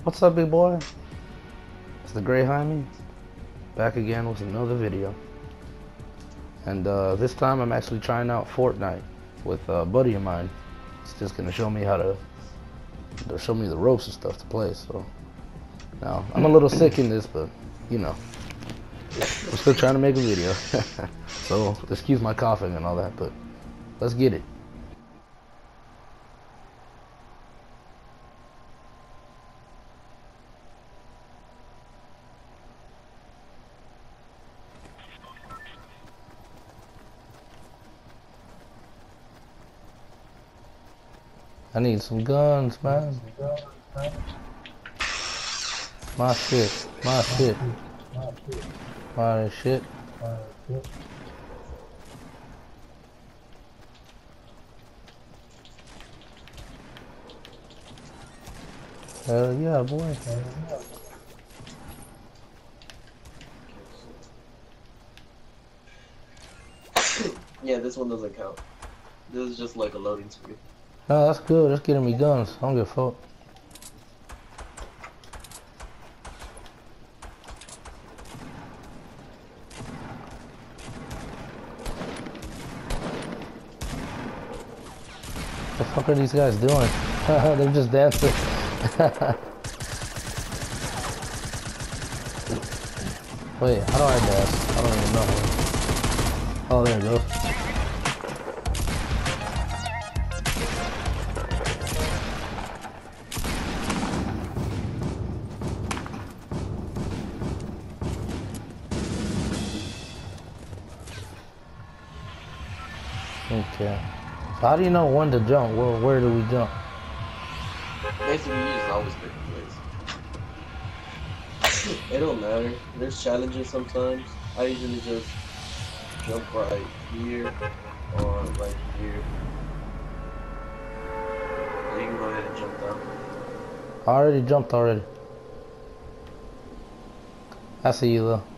What's up, big boy? It's the Gray Jaime, back again with another video. And this time I'm actually trying out Fortnite with a buddy of mine. He's just gonna show me how to show me the ropes and stuff to play. So now I'm a little sick in this, but you know, I'm still trying to make a video. So excuse my coughing and all that, but let's get it. I need some guns, man. My shit. My shit. My shit. Hell yeah, boy. Yeah, this one doesn't count. This is just like a loading screen. No, that's good. That's getting me guns. I don't give a fuck. What the fuck are these guys doing? They're just dancing. Wait, how do I dance? I don't even know. Oh, there it goes. Okay. So how do you know when to jump? Where do we jump? Basically, you just always pick a place. It don't matter. There's challenges sometimes. I usually just jump right here or right here. You can go ahead and jump down. I already jumped already. I see you though.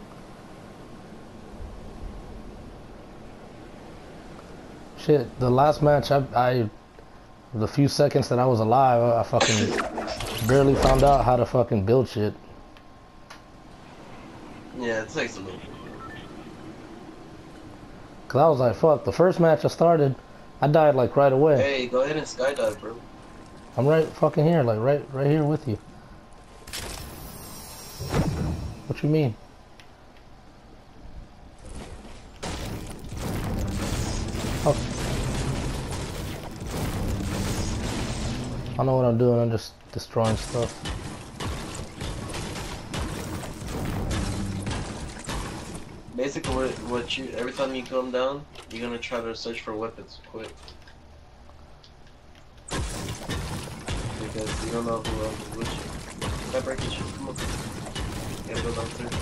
Shit, the last match the few seconds that I was alive, I fucking barely found out how to fucking build shit. Yeah, it takes a little bit. Cause I was like, fuck, the first match I started, I died like right away. Hey, go ahead and skydive, bro. I'm right fucking here, like right here with you. What you mean? Oh. I know what I'm doing, I'm just destroying stuff. Basically, every time you come down, you're gonna try to search for weapons quick. Because you don't know who else is with you. Can I break this shit? Come on. You gotta go downstairs.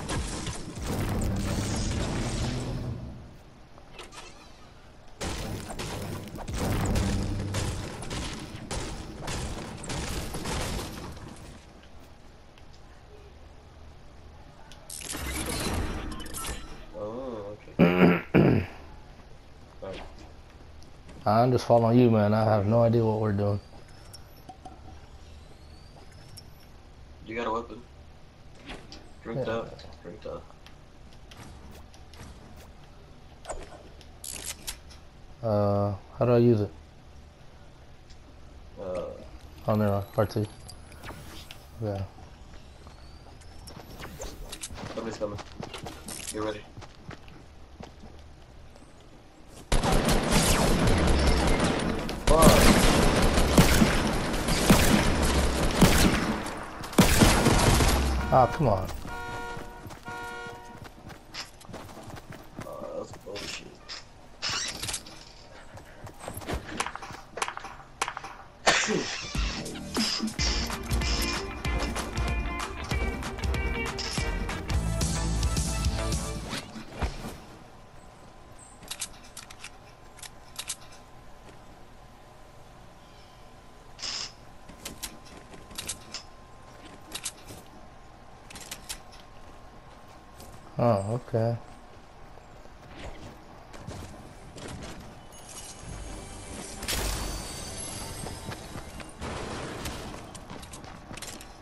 Oh, okay. Alright. I'm just following you, man. I have no idea what we're doing. You got a weapon. Drinked out. Drinked out. How do I use it? Uh, Oh, no, R2. Yeah. somebody's coming. Get ready. Oh, come on. That's bullshit. Oh, okay.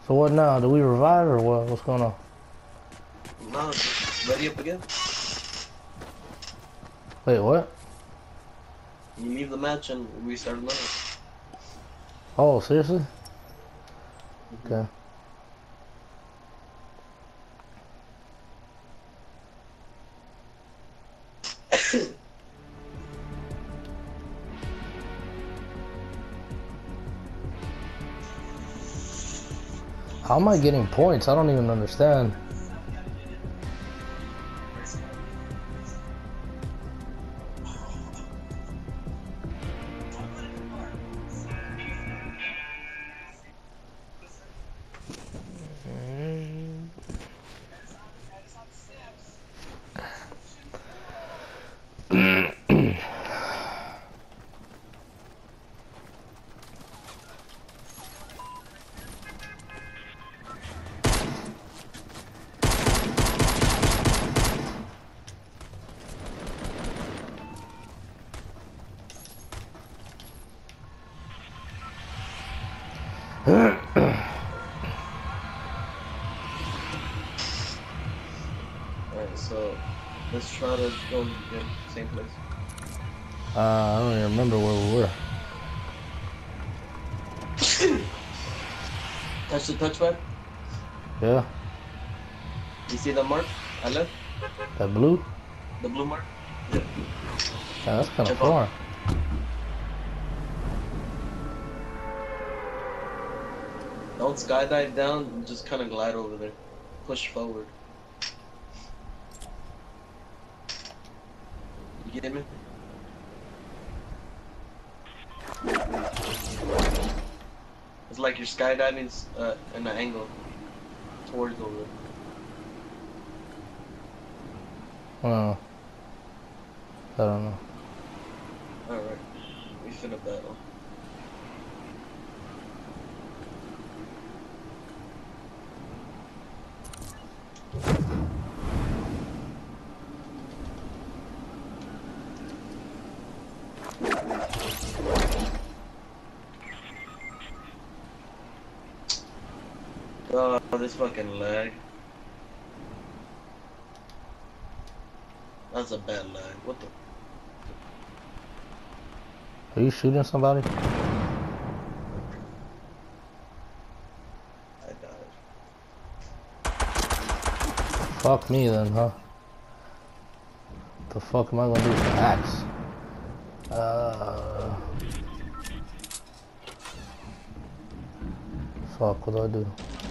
So what now? Do we revive or what? What's going on? No, just ready up again. Wait, what? You leave the match and we start another. Oh, seriously? Okay. How am I getting points? I don't even understand. Alright, so let's try to go in the same place. I don't even remember where we were. Touch the touchpad. Yeah? You see the mark? I left. That blue? The blue mark? Yeah. Yeah, that's kind of Jump far. up. Don't skydive down, just kind of glide over there. Push forward. You get me? It's like you're skydiving in an angle towards over there. Oh. I don't know. Alright, we finna battle. Oh, this fucking lag. That's a bad lag. What the? Are you shooting somebody? I died. Fuck me then, huh? What the fuck am I gonna do with an axe? Fuck, what do I do?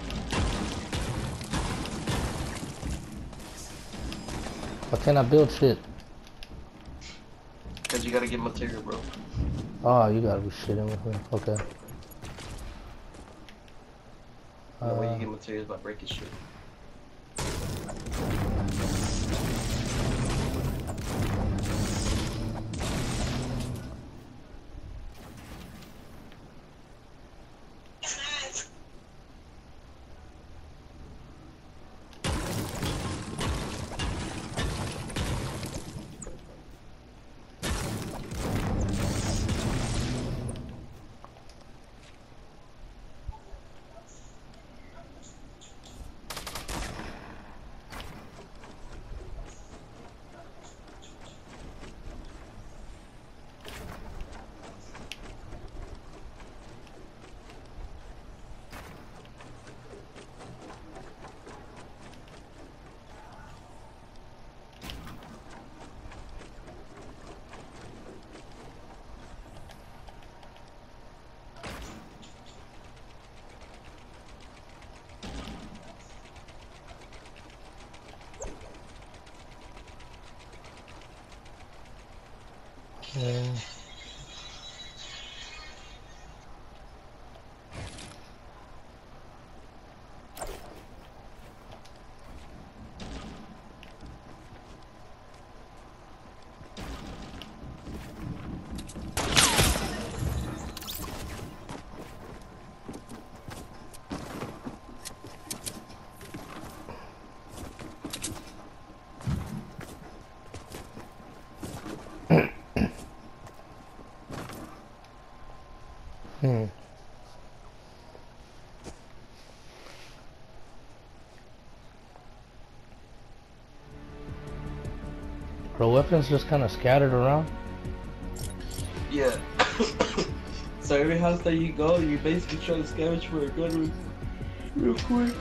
Why can't I build shit? Cause you gotta get material, bro. Oh, you gotta be shitting with me. Okay. The way you get materials by breaking shit. Yeah. The weapons just kind of scattered around. Yeah. So every house that you go, you basically try to scavenge for a gun real quick.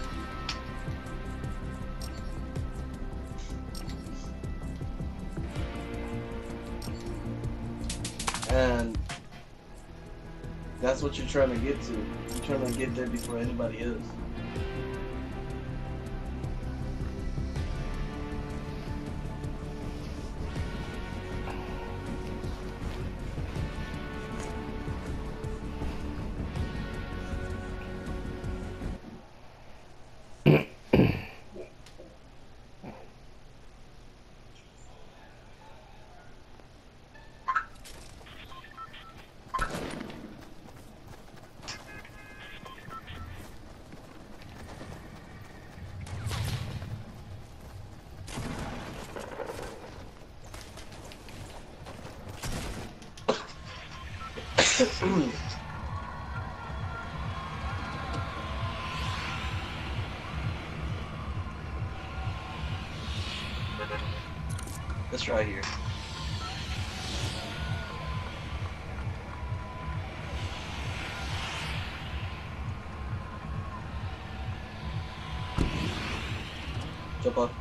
And that's what you're trying to get to. You're trying to get there before anybody else. Let's try here. Jump up.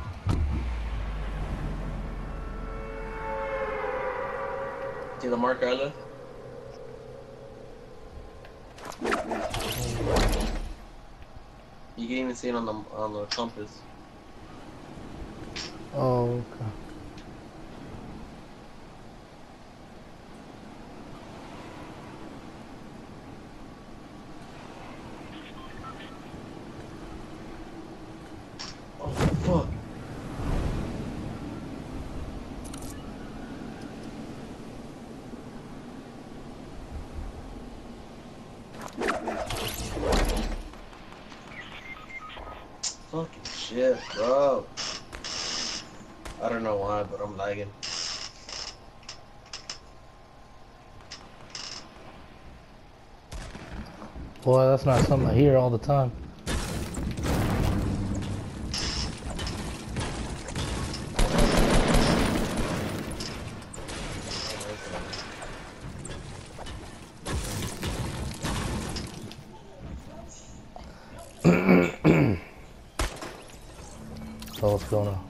See the marker I left? You can even see it on the compass. Oh, okay. Oh fuck. Fucking shit, bro. I don't know why, but I'm lagging. Boy, that's not something I hear all the time. So what's going on?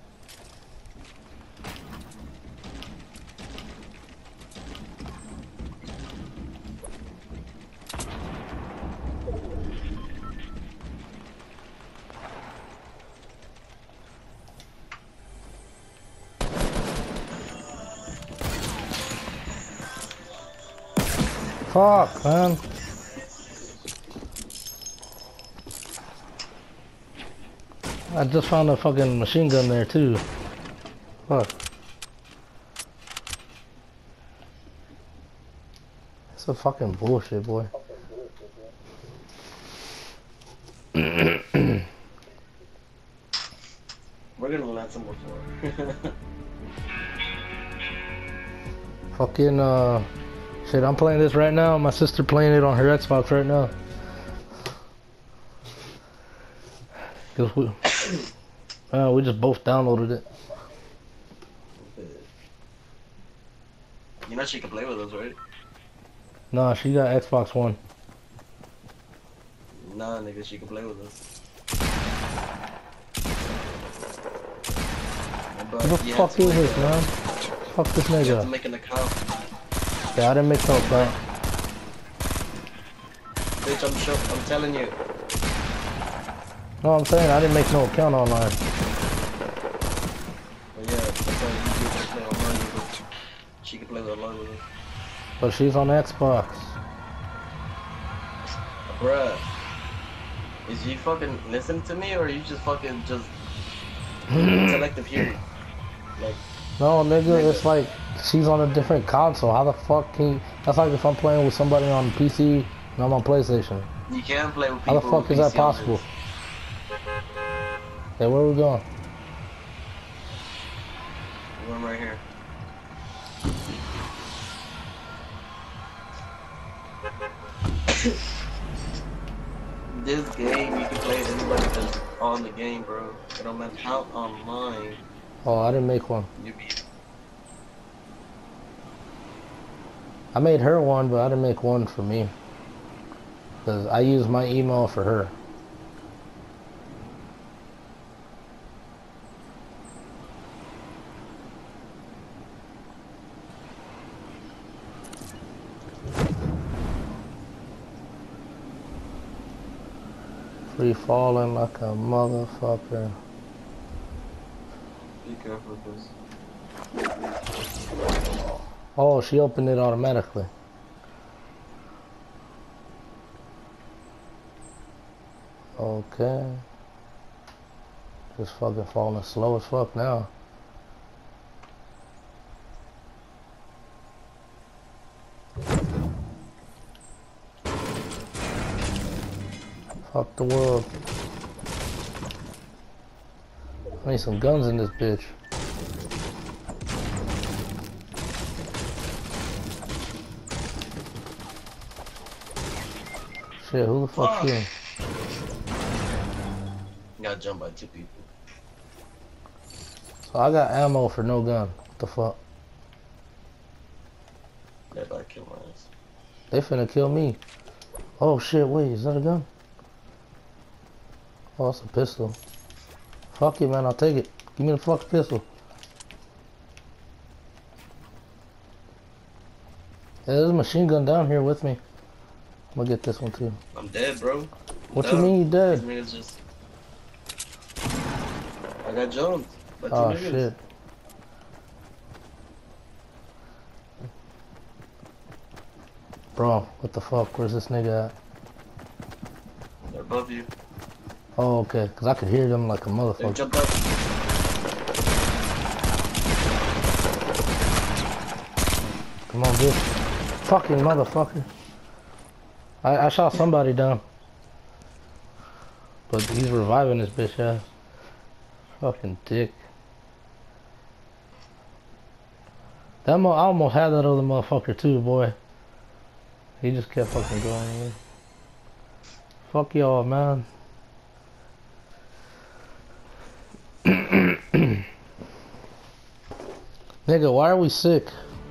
Fuck, man. I just found a fucking machine gun there too. Fuck. That's a fucking bullshit, boy. We're gonna land some more for Fucking shit, I'm playing this right now. My sister playing it on her Xbox right now. Cause we just both downloaded it. You know she can play with us, right? Nah, she got Xbox One. Nah, nigga, she can play with us. But What the fuck is this, man? Fuck this you have to nigga. make an account. Yeah, I didn't make no account. Bitch, I'm telling you. No, I'm saying I didn't make no account online. But yeah, that's how you can play online with us. She can play online with us. But she's on Xbox. Bruh. Is you fucking listening to me, or are you just fucking selective hearing? Like, No, nigga, it's like she's on a different console. How the fuck can you... That's like if I'm playing with somebody on PC and I'm on PlayStation. you can play with How people. the fuck is that possible? Hey, where are we going? One right here. This game, you can play with anybody that's on the game, bro. It don't matter how online Oh, I didn't make one. you be. I made her one, but I didn't make one for me. Because I used my email for her. Free falling like a motherfucker. Be careful with this. Oh, she opened it automatically. Okay. Just fucking falling slow as fuck now. Fuck the world. I need some guns in this bitch. Shit, who the fuck you? Got jumped by 2 people. So I got ammo for no gun. What the fuck? They about to kill my ass. They finna kill me. Oh shit, wait, is that a gun? Oh, it's a pistol. Fuck it, man, I'll take it. Give me the fucking pistol. Yeah, there's a machine gun down here with me. I'm gonna get this one too. I'm dead, bro. What you mean you dead? These niggas just... I got jumped by 2 Oh niggas. shit. Bro, what the fuck? Where's this nigga at? They're above you. Oh, okay. Cause I could hear them like a They motherfucker. jumped up. Come on, bitch. Fucking motherfucker. I shot somebody down. But he's reviving this bitch ass. Fucking dick. I almost had that other motherfucker too, boy. He just kept fucking going. Fuck y'all, man. Nigga, why are we sick?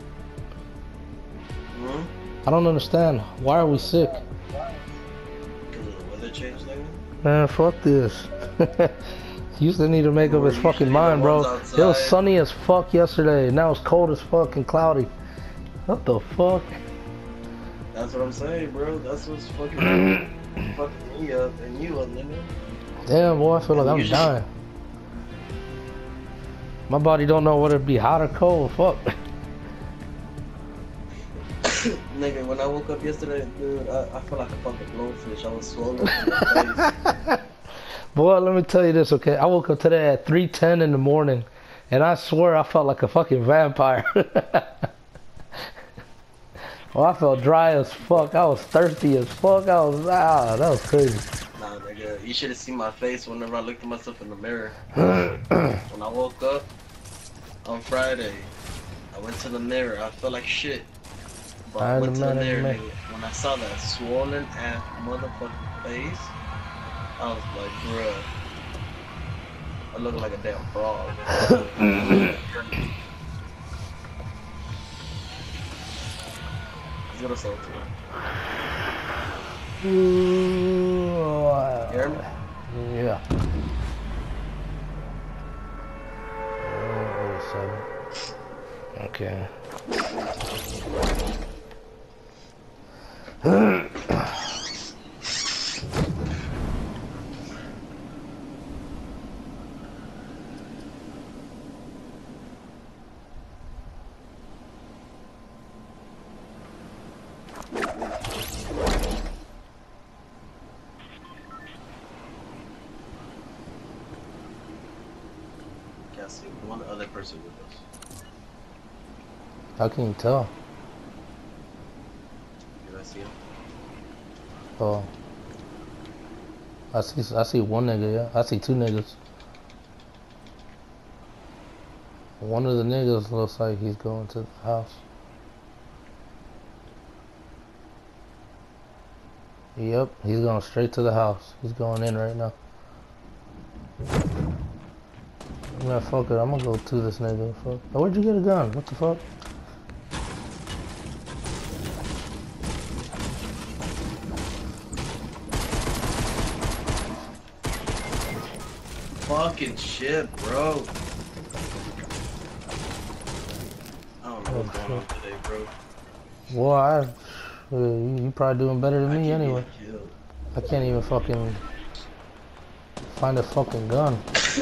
Hmm? I don't understand. Why are we sick? Because of the weather change, nigga? Man, fuck this. Houston need to make up his fucking mind, bro. It was sunny as fuck yesterday. Now it's cold as fuck and cloudy. What the fuck? That's what I'm saying, bro. That's what's fucking fucking me up and you up, nigga. Damn, boy, I feel like I'm dying. My body don't know whether to be hot or cold. Fuck. Nigga, when I woke up yesterday, dude, I felt like a fucking blowfish. I was swollen in the face. Boy, let me tell you this, okay? I woke up today at 3:10 in the morning, and I swear I felt like a fucking vampire. Well, I felt dry as fuck. I was thirsty as fuck. That was crazy. Nah, nigga, you should have seen my face whenever I looked at myself in the mirror. When I woke up on Friday, I went to the mirror. I felt like shit. But I went to the mirror, nigga. When I saw that swollen ass motherfucking face, I was like, bruh. I look like a damn frog. Let's go to Soul Tour. Hear me? Yeah. 07. Okay. Can't see one other person with us. How can you tell? Did I see him? Oh. I see one nigga, yeah. I see 2 niggas. One of the niggas looks like he's going to the house. Yep, he's going straight to the house. He's going in right now. Man, fuck it. I'm gonna go to this nigga. Fuck. Oh, where'd you get a gun? What the fuck? fucking shit, bro. I don't know what's going on today, bro. Well, you probably doing better than me anyway. Killed. I can't even fucking find a fucking gun.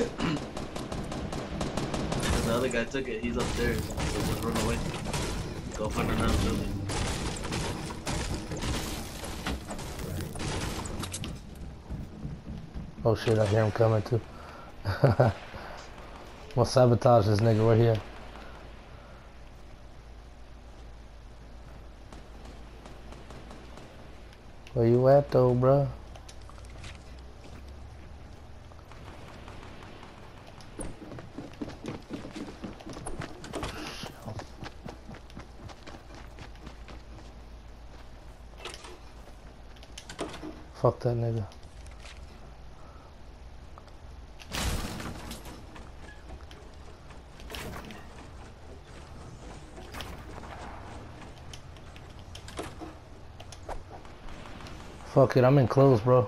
The other guy took it. He's upstairs. So just run away. Go find another building. Oh shit, I hear him coming too. We'll sabotage this nigga right here. Where you at though, bruh? Fuck that nigga. Fuck it, I'm in close, bro.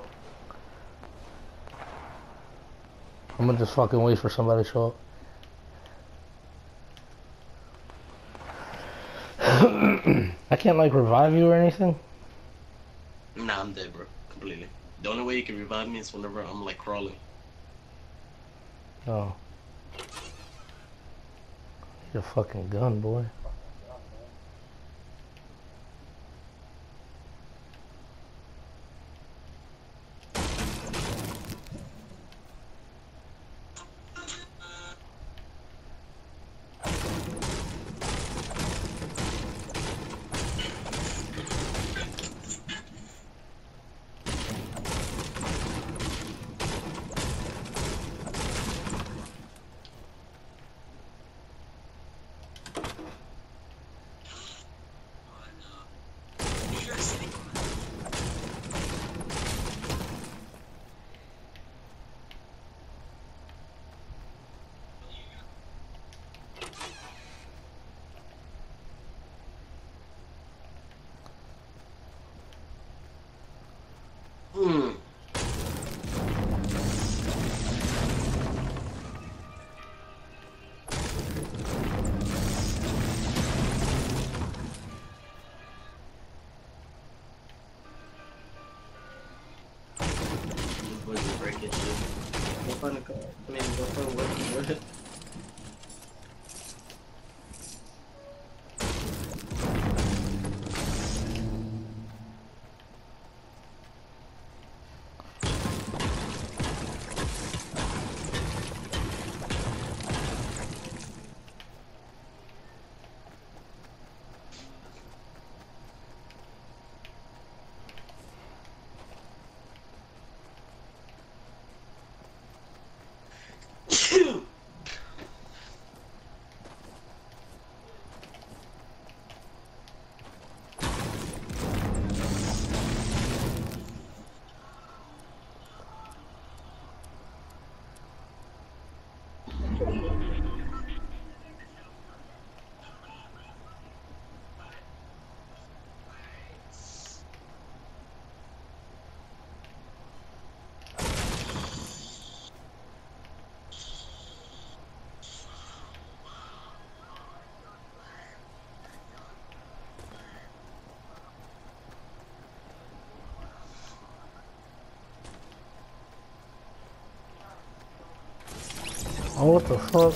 I'm gonna just fucking wait for somebody to show up. I can't like revive you or anything? Nah, I'm dead, bro. Completely. The only way you can revive me is whenever I'm like crawling. Oh. Your fucking gun, boy. Breaking shit. Go find a car. I mean, go find what? Oh, what the fuck?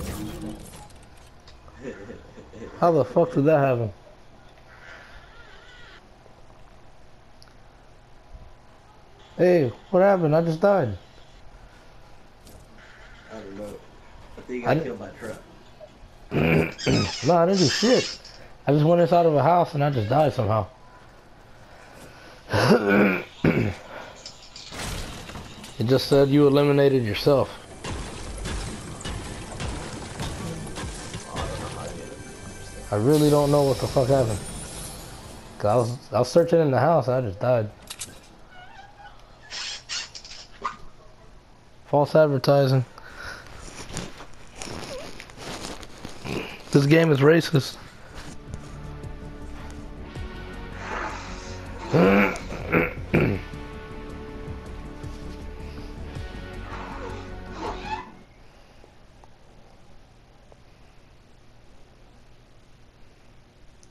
How the fuck did that happen? Hey, what happened? I just died. I don't know. I think I got killed by a truck. No, I didn't do shit. I just went inside of a house and I just died somehow. It just said you eliminated yourself. I really don't know what the fuck happened. 'Cause I was searching in the house and I just died. False advertising. This game is racist.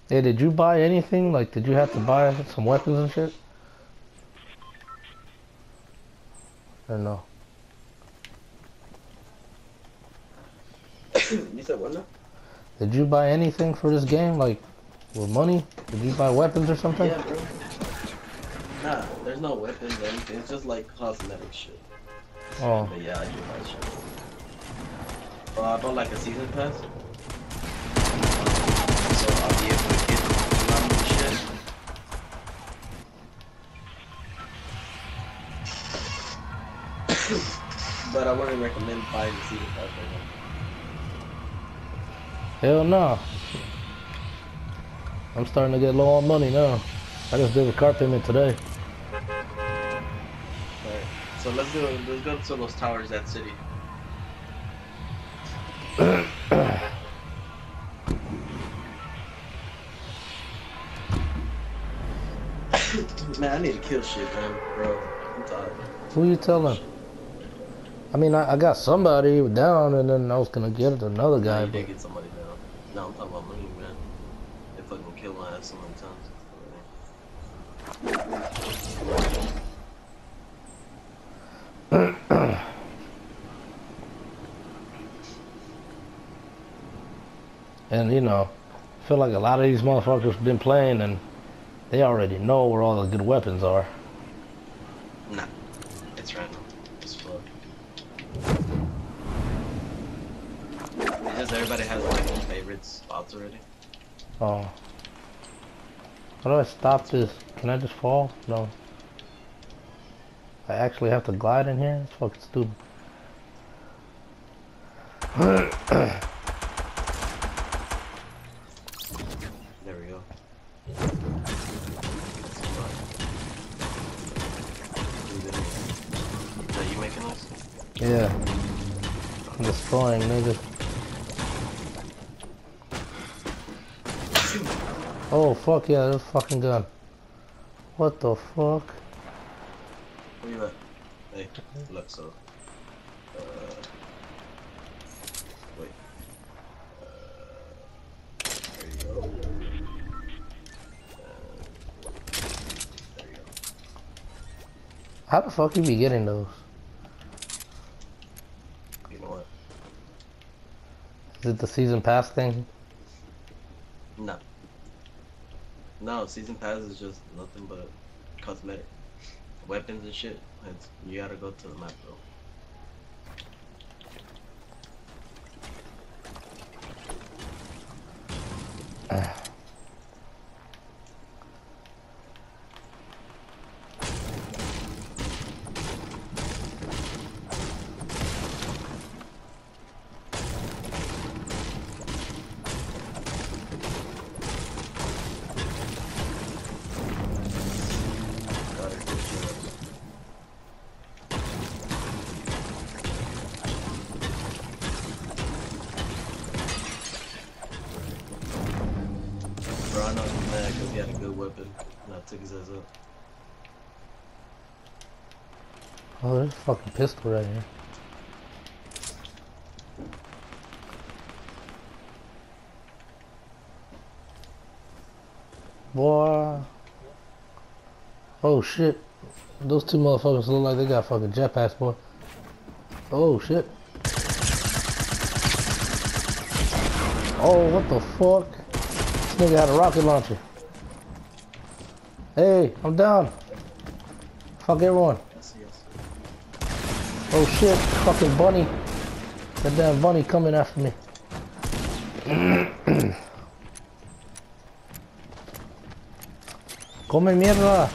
Hey, did you buy anything? Like, did you have to buy some weapons and shit? Or no? You said what now? Did you buy anything for this game? Like, with money? Did you buy weapons or something? Yeah, bro. Nah, there's no weapons or anything. It's just like cosmetic shit. Oh. But yeah, I do buy shit. I bought like a season pass. So I'll be able to get around and shit. But I wouldn't recommend buying the season pass right now. Hell no. I'm starting to get low on money now. I just did a car payment today. Alright, so let's go to those towers, that city. Man, I need to kill shit, man, bro. I'm tired. Who you telling? I mean, I got somebody down, and then I was gonna get another guy, You but did get somebody down. No, I'm talking about money, man. They fucking kill my ass so many times. and you know, I feel like a lot of these motherfuckers been playing, and they already know where all the good weapons are. Nah, it's random. It's fuck. It's just everybody has like their favorite spots already. Oh. How do I stop this? Can I just fall? No. I actually have to glide in here? It's fucking stupid. There we go. Are you making this? Yeah. I'm destroying niggas. Oh fuck yeah, there's a fucking gun. What the fuck? Where you at? Hey, look, so. Wait. There you go. There you go. How the fuck you be getting those? You know what? Is it the season pass thing? No. No, season pass is just nothing but cosmetic. Weapons and shit. You gotta go to the map though. Bro, I know he's mad because he had a good weapon and I took his ass up. Oh, there's a fucking pistol right here. Boy. Oh shit. Those two motherfuckers look like they got fucking jetpacks, boy. Oh shit. Oh, what the fuck? This nigga had a rocket launcher. Hey, I'm down. Fuck everyone. Yes. Oh shit, fucking bunny. That damn bunny coming after me. Come mierda.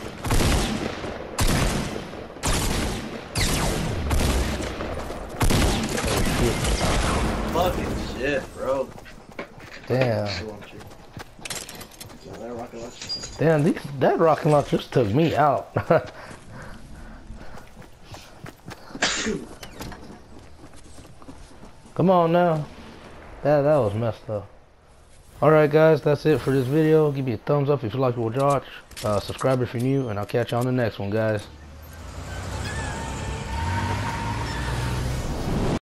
Fucking shit, bro. Damn. That rocket launcher. Damn, that rocket launcher just took me out. Come on now. That was messed up. Alright guys, that's it for this video. Give me a thumbs up if you like what you watch. Subscribe if you're new, and I'll catch you on the next one, guys.